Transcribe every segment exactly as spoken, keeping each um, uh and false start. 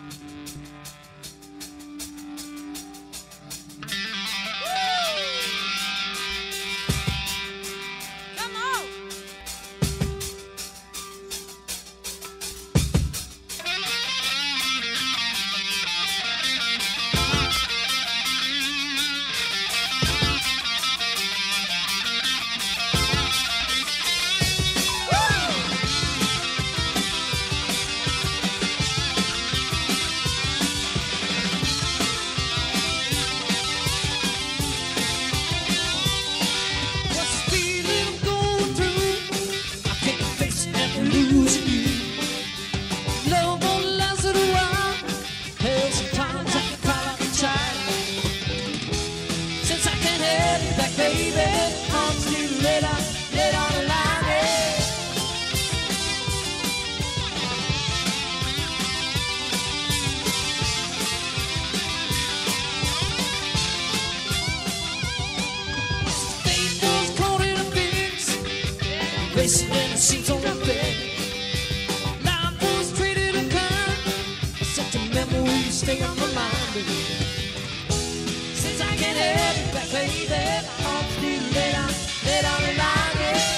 Racing in the seats on the bed. Life was treated unkind. Such a memory stay on my mind. Since I can't have you back, baby, I'll still lay down, lay down the line, yeah.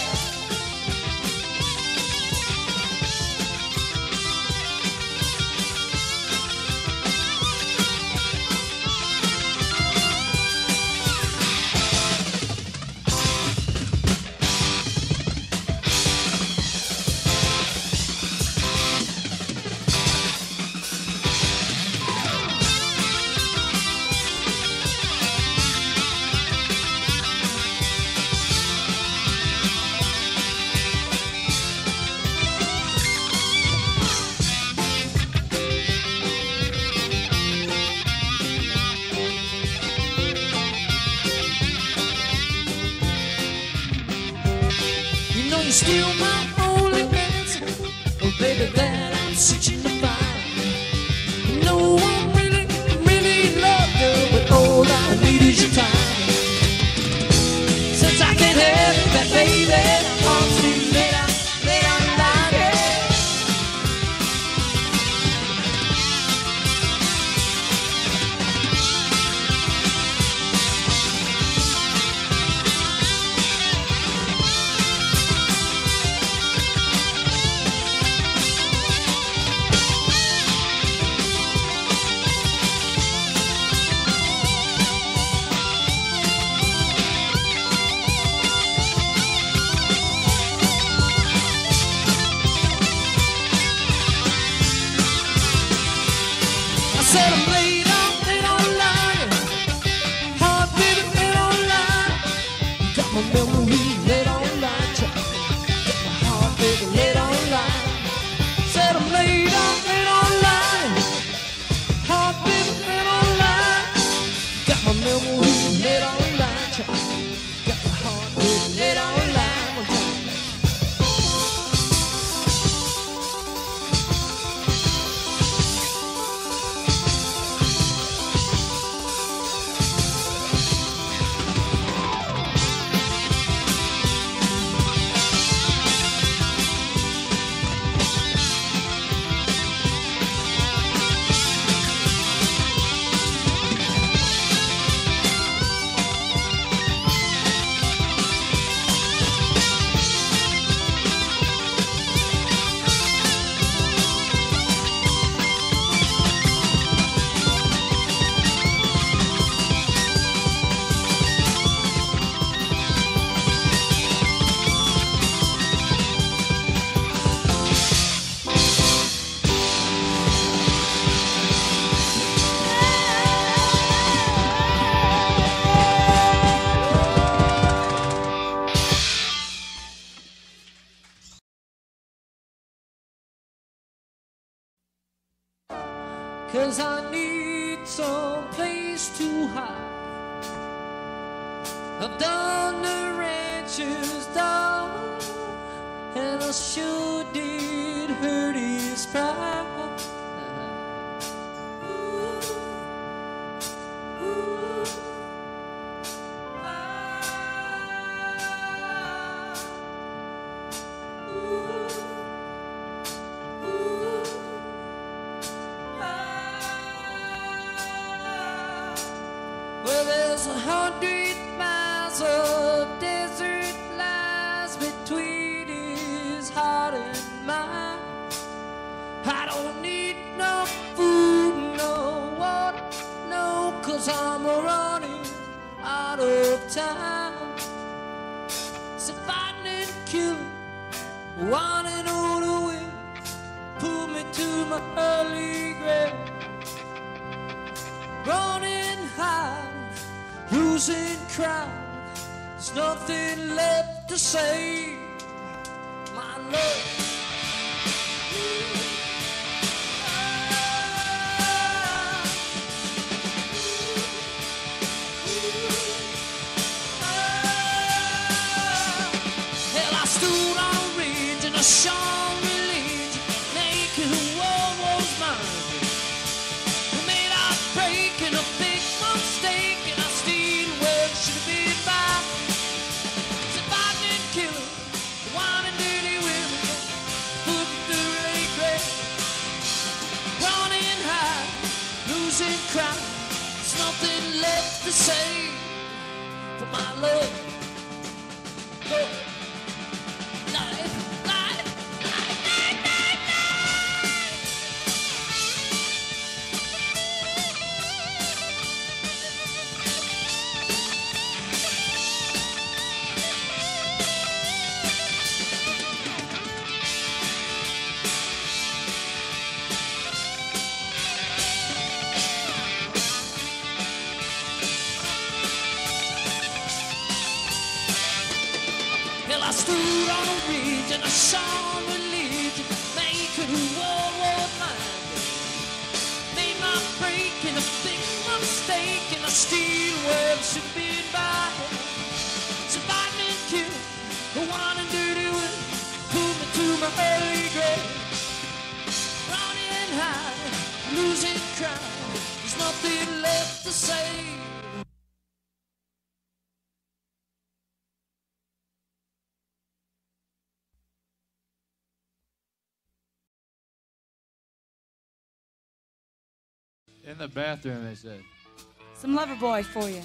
You're still my only answer, oh baby, that I'm searching to find. No one really, really loved her, but all I need is your time. Since I can't have it back, baby, I'm still lay down, lay down the line, yeah. I said I'm laid out, laid online, heart beating, laid online. Got my memory laid online, got my heart beating, laid online. Said I'm laid out, laid online, heart beating, laid online. Got my memory laid online, got my heart beating, laid online. Cause I need some place to hide. I've done the rancher's dog, and I sure did hurt his pride. Ah. hundred miles of desert lies between his heart and mine. I don't need no food, no water, no, 'cause I'm running out of time. So fighting and killing, wanting all the wind, pull me to my early grave. Running high, losing crowd, there's nothing left to say. My love, hell, I stood on a ridge and I shone religion, naked the world was mine. We made our break in a big mistake, and I still where it should have been by. Surviving and killing, wine and dirty women, put me through a grave. Running high, losing crowd, there's nothing left to say for my love. Love. Life, life, life, life, life, life. Hell, I stood on a ridge and I saw religion, making the world war mine. Made my break in a big mistake, and I still where it should be by. Surviving and killing, the one and dirty will pull me to my early grave. Running high, losing crowd, there's nothing left to say. In the bathroom, they said. Some lover boy for you.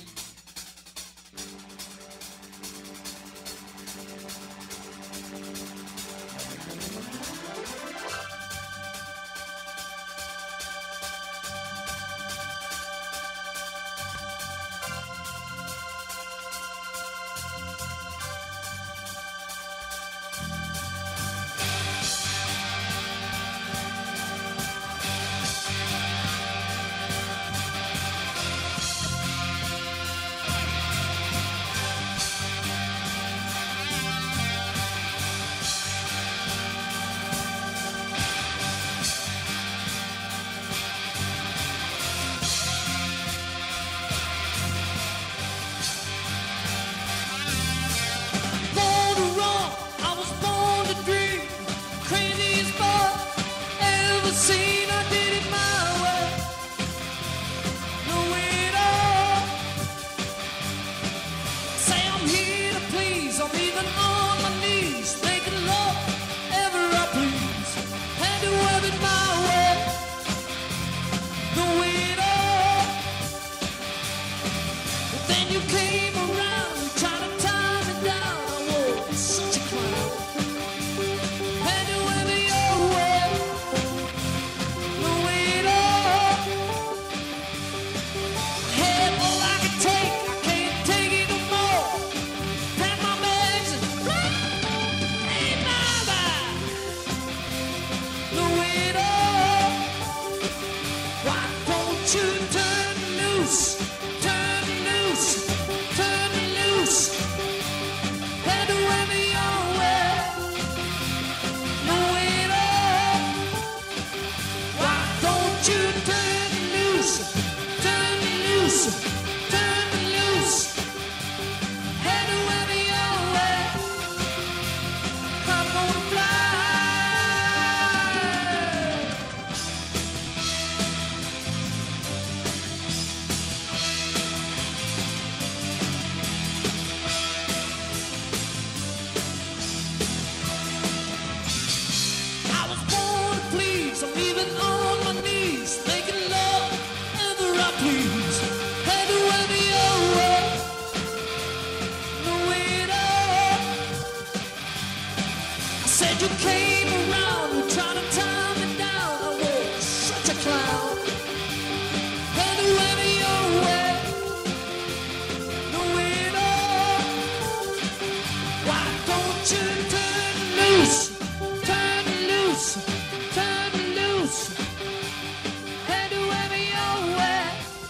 said you came around, you tried to tie me down. I was such a clown. And whenever you're away, no it all. Why don't you turn loose, turn loose, turn loose? And whenever you're away,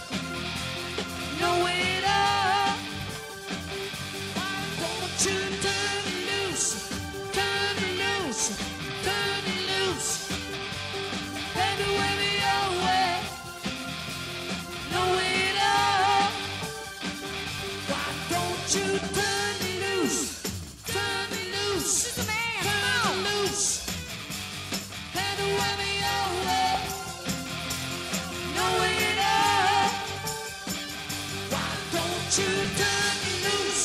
no it all. Why don't you turn loose, turn loose, turn loose? And whenever you're away, no it all. Why don't you turn loose, turn loose, turn loose? And whenever you're away, no it all. Why don't you turn loose?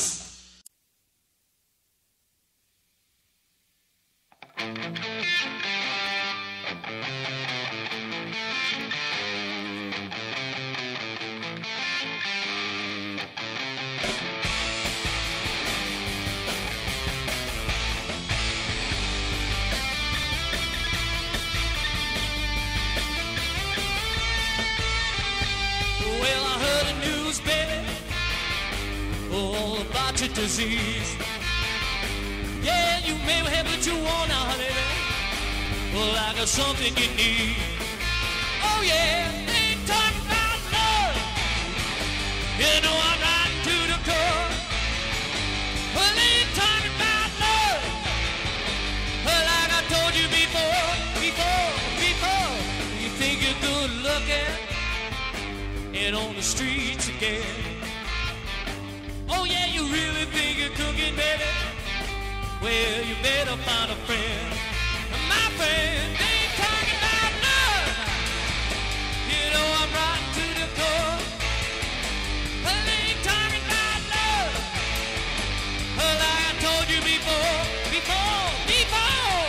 Well, I heard the news, baby, all about your disease. Yeah, you may have what you want now, honey. Well, I got something you need. Oh, yeah, they ain't talking about love. You know I'm riding to the core. Well, they ain't talking about love. Well, like I told you before, before, before. You think you're good looking and on the streets again. Oh yeah, you really think you're cooking, baby? Well, you better find a friend. My friend, they ain't talking about love. You know I'm riding to the core. Well, they ain't talking about love. Well, like I told you before, before, before.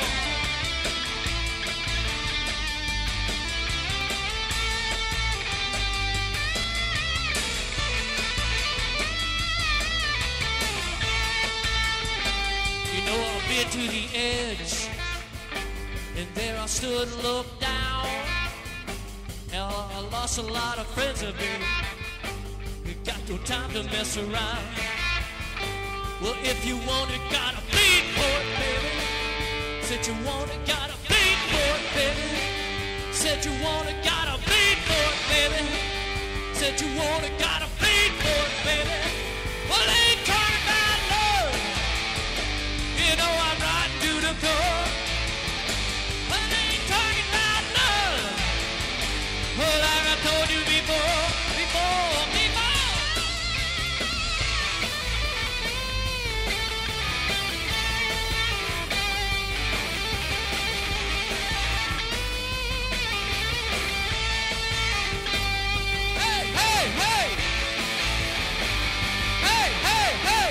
You know I've been to the edge, and there I stood and looked down. And I lost a lot of friends, baby. You got no time to mess around. Well, if you want it, gotta bleed for it, baby. Said you want it, gotta bleed for it, baby. Said you want it, gotta bleed for it, baby. Said you want it, gotta bleed for it, baby. Well, they ain't talking about love. You know I'm riding to the core. Well, they ain't talking about love. Well, like I told you before, before, before. Hey, hey, hey. Hey, hey, hey.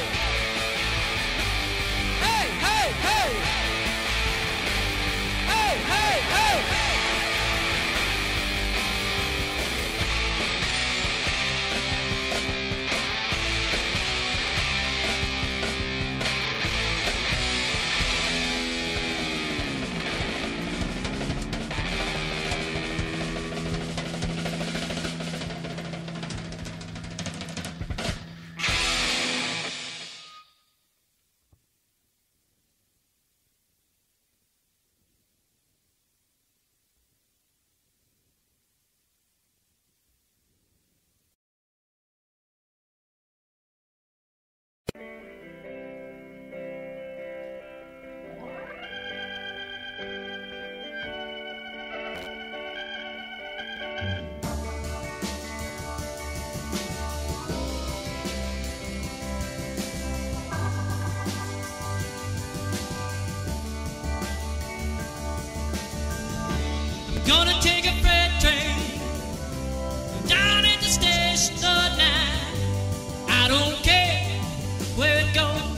Hey, hey, hey. Hey, hey, hey. Gonna take a freight train down at the station tonight. I don't care where it goes.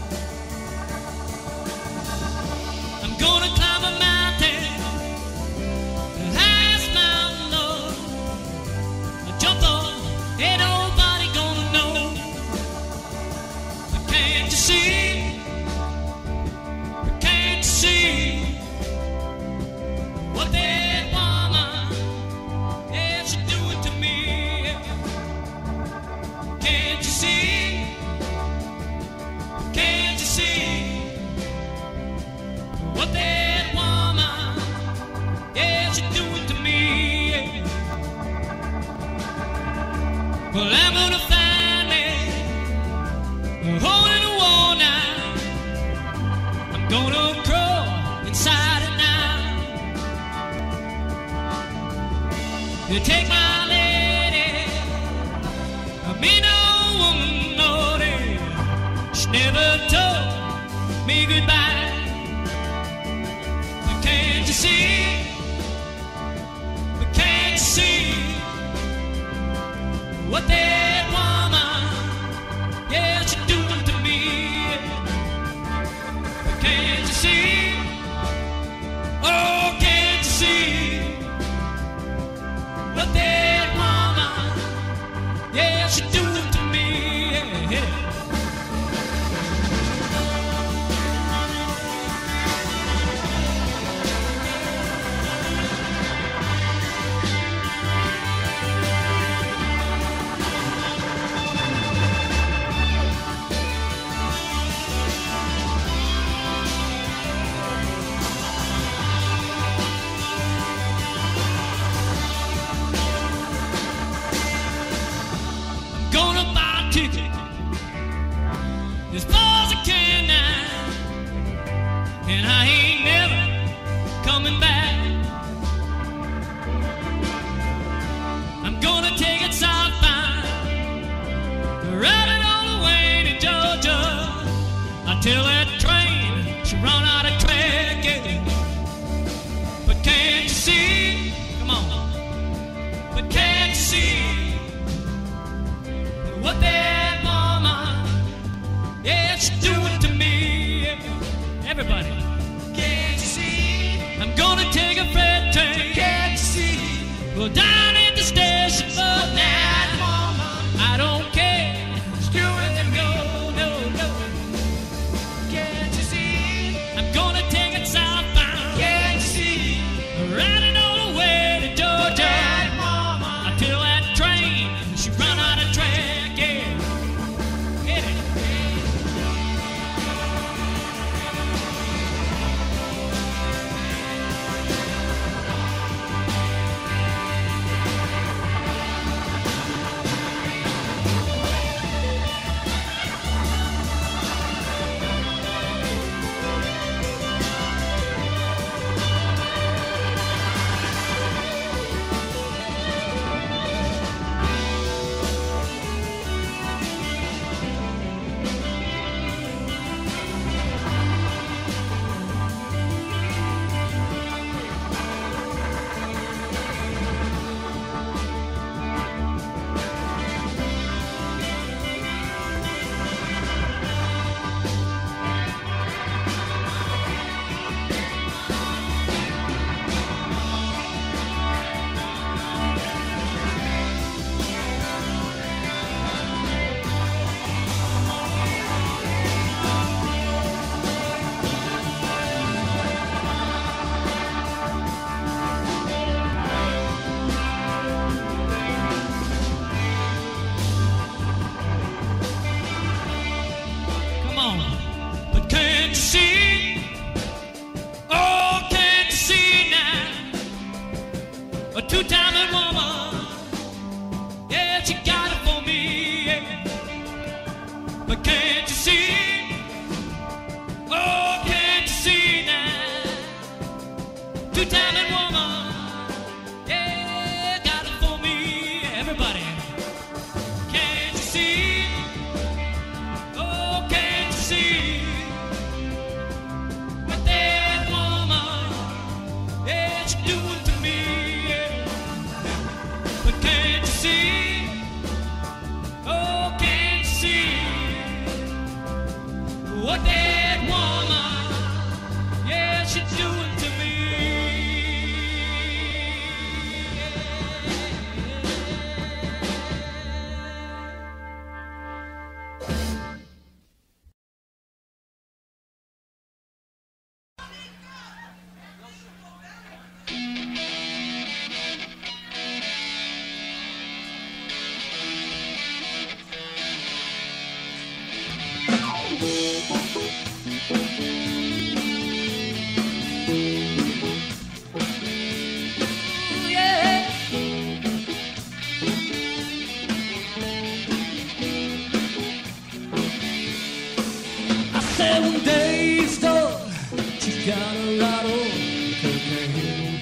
I'm gonna climb a mountain, the highest mountain, Lord. I jump on, ain't nobody gonna know. But can't you see? Can't you see? what that woman, yeah, she's doing to me. Well, I'm gonna find me a hole in the wall now. I'm gonna crawl inside it now. You take my lady, I mean no woman, no day. She never told me goodbye. But can't you see? But can't you see what that woman, yeah, she's doing to me? But can't you see? Oh, can't you see what that woman, yeah, she's doing to me? Yeah. Gonna buy a ticket as far as I can now, and I ain't never coming back. I'm gonna take it southbound, ride it all the way to Georgia, until that train she run out of track. Yeah. But can't you see? Come on. But can't you see what that mama, yeah, she's doing to me? Everybody, can't you see? I'm gonna take a freight train. Can't you see? Well, down at the station, but that mama, I don't care. She's doing to me. No, no. Can't you see? I'm gonna take it southbound. Can't you see? Riding all the way to Georgia, until that train she run out of track. Yeah. ride on cocaine.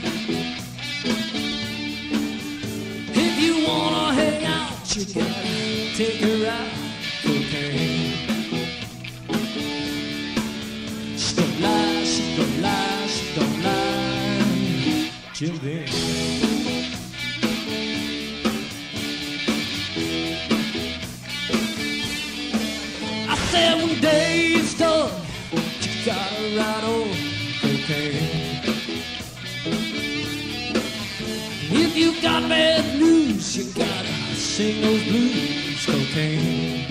If you wanna hang out, you gotta take a ride cocaine. She don't lie, she don't lie, she don't lie, Jimmy. I said one day it's done, you gotta ride on cocaine. If you got bad news, you gotta sing those blues, cocaine.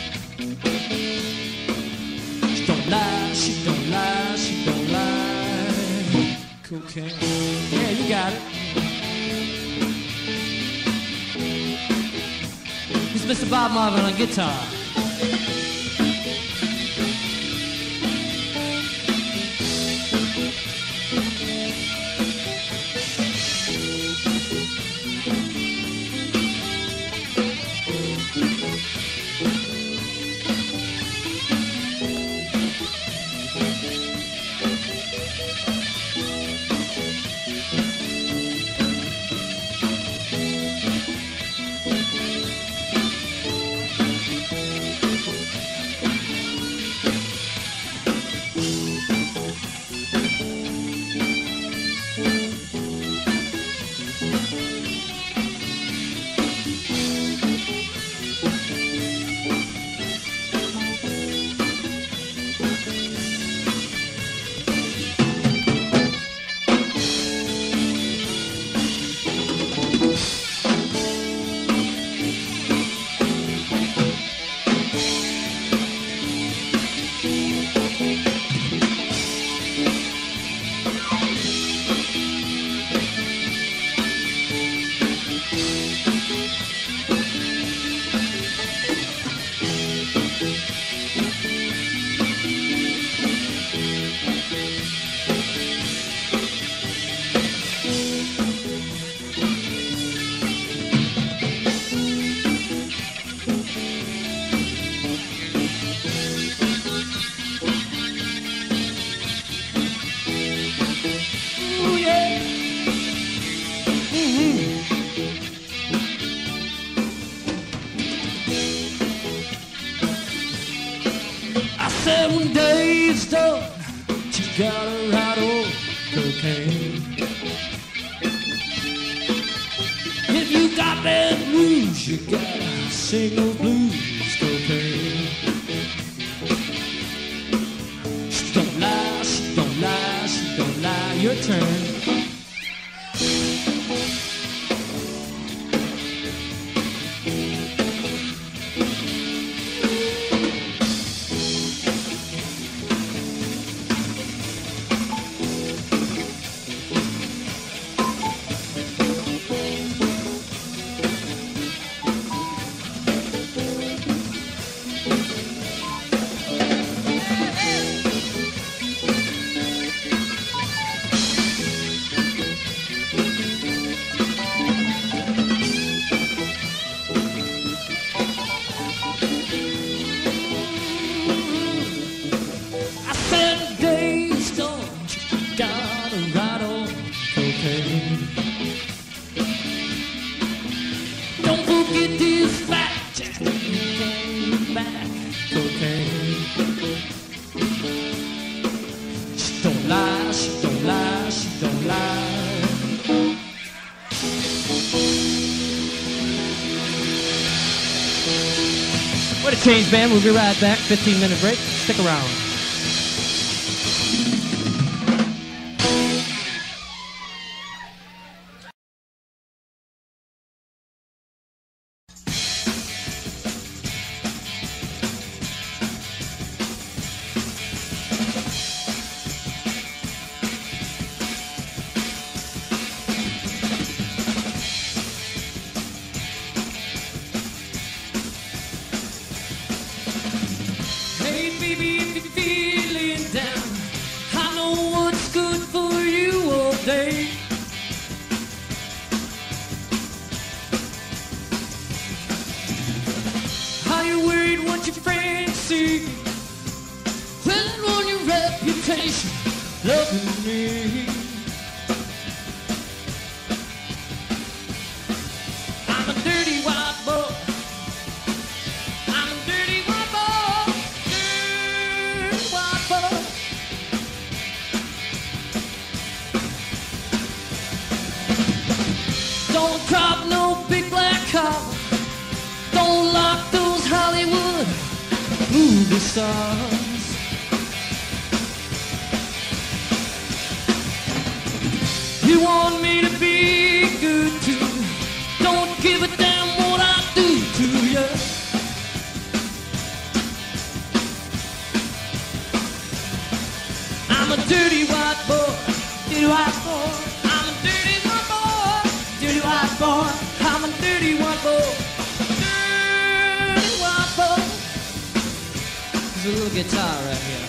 She don't lie, she don't lie, she don't lie, cocaine. Yeah, you got it. It's Mister Bob Marvin on guitar. Seven days done, you gotta ride on cocaine. If you got bad news, you gotta sing those blues, cocaine. She don't lie, she don't lie, she don't lie, your turn. Don't forget this fact, you can't look back, cocaine. She don't lie, she don't lie, she don't lie. What a change, band. We'll be right back. fifteen minute break. Stick around. Day. Are you worried what your friends see? Well, on your reputation, loving me. I'm a dirty white boy. I'm a dirty white boy. Dirty white boy. Don't drop no big black car. Don't lock those Hollywood movie stars. You want me to be good too. Don't give a damn what I do to you. I'm a dirty white boy. Dirty white boy. I'm a dirty white boy. Dirty white boy. I'm a dirty white boy. Dirty white boy. There's a little guitar right here.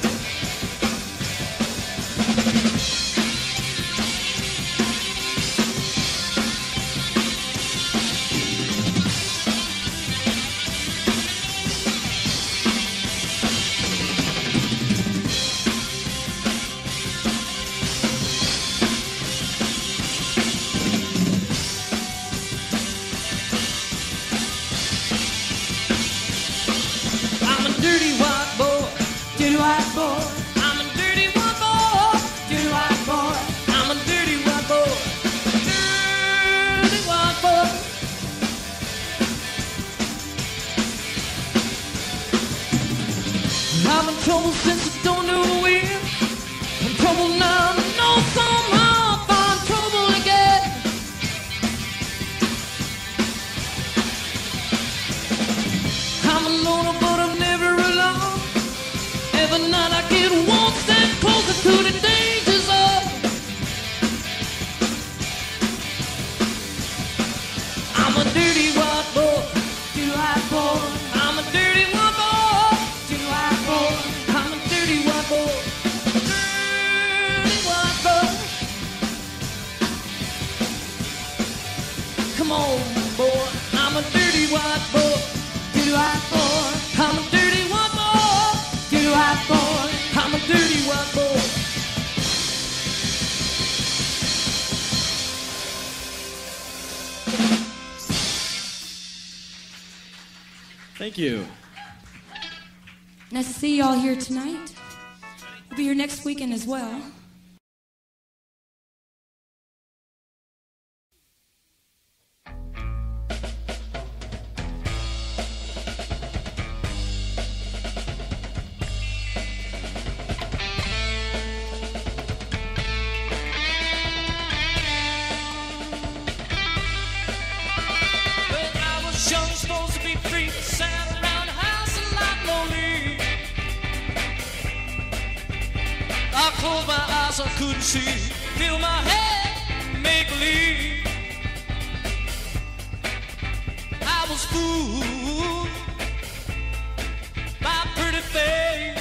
Dirty white boy, dirty white boy. I'm a dirty white boy, dirty white boy. I'm a dirty white boy, dirty white boy. I'm in trouble since I don't know when. I'm trouble now, I know somehow I'll find trouble again. I'm a loner, but I'm never alone. Every night I get one step closer to the danger zone. I'm a dirty white boy, dirty white boy. I'm a dirty white boy, dirty white boy. I'm a dirty white boy, dirty white boy. Come on, boy. I'm a dirty white boy, dirty white boy. I'm a dirty white boy, dirty white boy. I'm a dirty white boy. Thank you. Nice to see you all here tonight. We'll be here next weekend as well. Young, supposed to be free, sat around the house a lot lonely. I closed my eyes, I couldn't see. Fill my head, make believe. I was fooled by pretty face.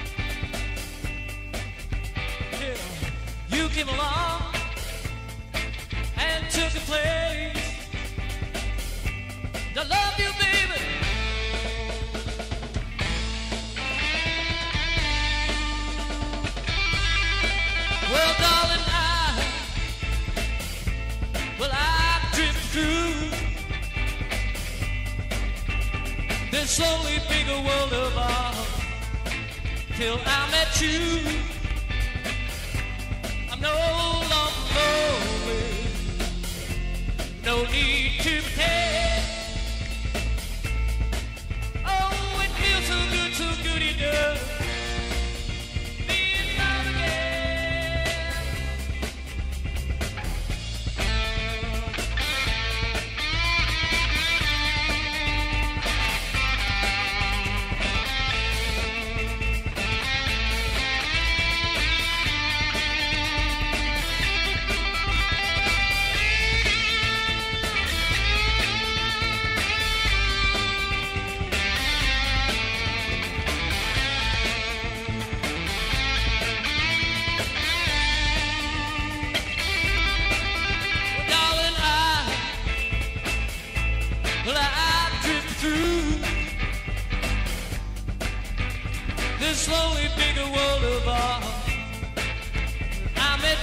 Yeah. You came along and took a place. I love you, baby. Well, darling, I, well, I drift through this slowly bigger world of ours till I met you. I'm no longer lonely, no need to pretend.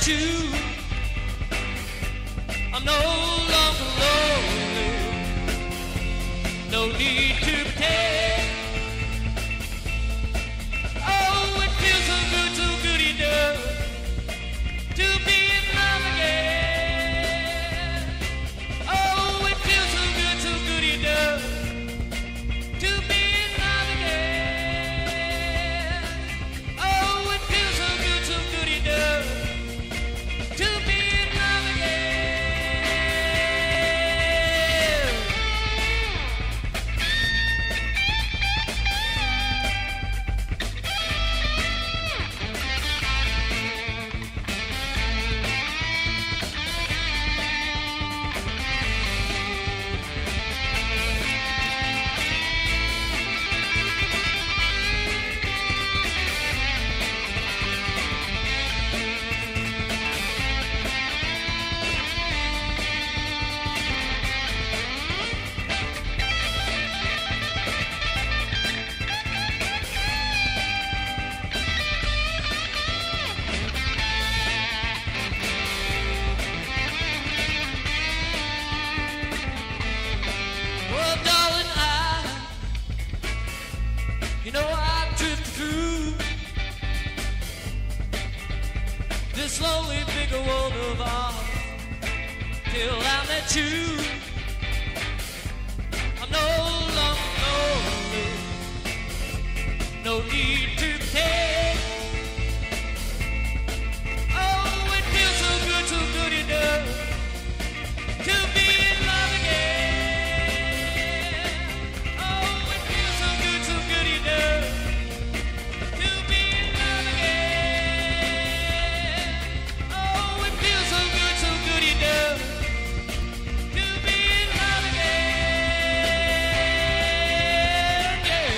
you, I'm no longer lonely. No need to pretend. Oh, it feels so good, so good it does to be in love again. Oh, it feels so good, so good it does to be in love again. Oh, it feels so good, so good it does to be in love again. Well, darling, I, you know I drifted through this lonely bigger world of ours till I met you. I'm no longer lonely, no need to pretend. Oh, it feels so good, so good it does to be in love again. Oh, it feels so good, so good it does to be in love again. Oh, it feels so good, so good it does to be in love again. Yeah.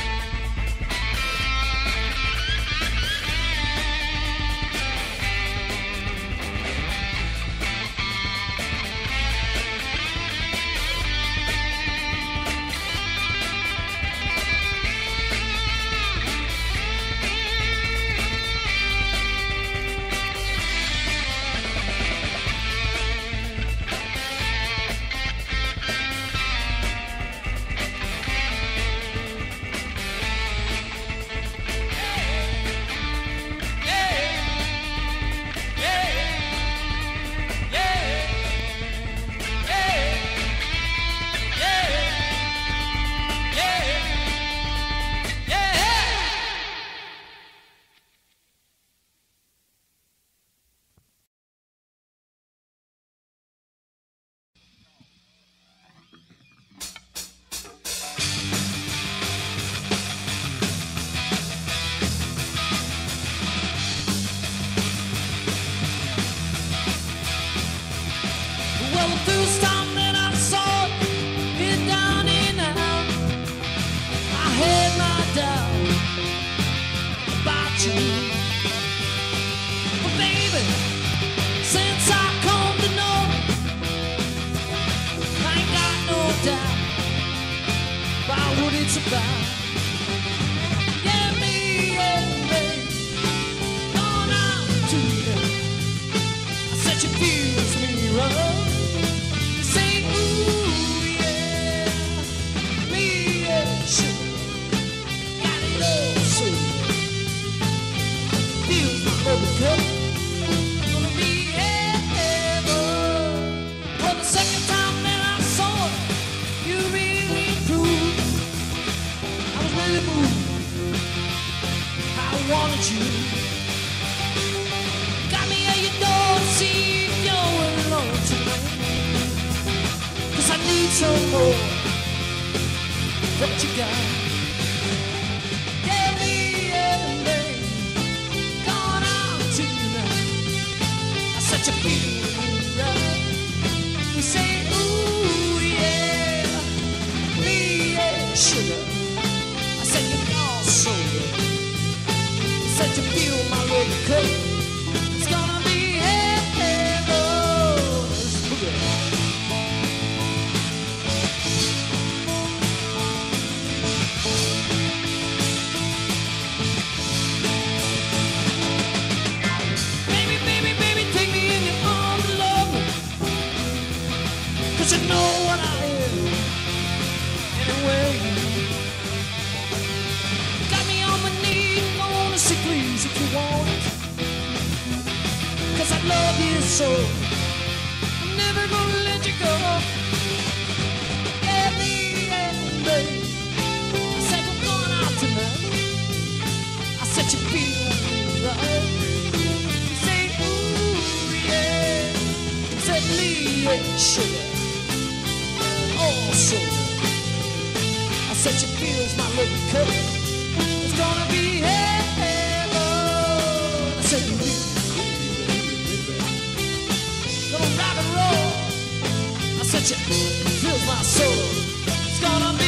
Well, the first time that I saw it down and out, I had my doubt about you. But baby, since I come to know, I ain't got no doubt about what it's about. Yeah, me and me, gone out to you. I said you feels me right. Say, ooh, yeah, me and sugar, got it all so feels my baby cup, gonna be heaven. For the second time that I saw it, you really improved. I was really moved. I wanted you. Got me at your door to see if you're alone tonight. I need some more. What you got? Yeah, me and me, gone out tonight. I said you feel right. We say, ooh yeah, me and sugar. I said you all so good. I said you feel my little cup. It's gonna be heaven. Baby, baby, baby, soul. I'm never gonna let you go. Yeah, me and babe. I said we're going out tonight. I said you feel right. You say ooh yeah. I said me and sugar. Oh sugar. I said she feels my little coat. It's gonna be heaven. I said you feel. Gonna rock and roll. I said she feels my soul. It's gonna be